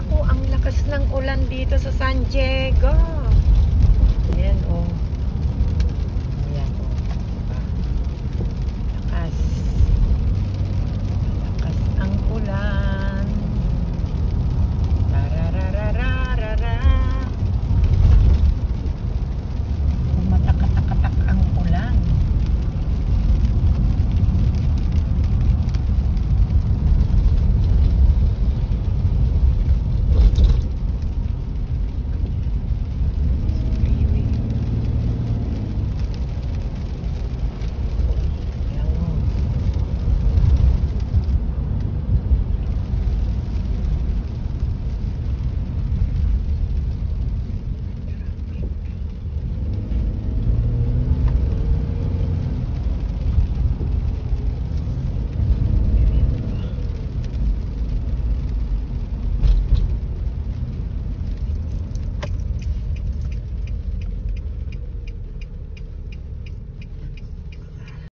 Naku, ang lakas ng ulan dito sa San Diego. Ayan, oh. Ayan, oh. Diba? Lakas. Lakas ang ulan.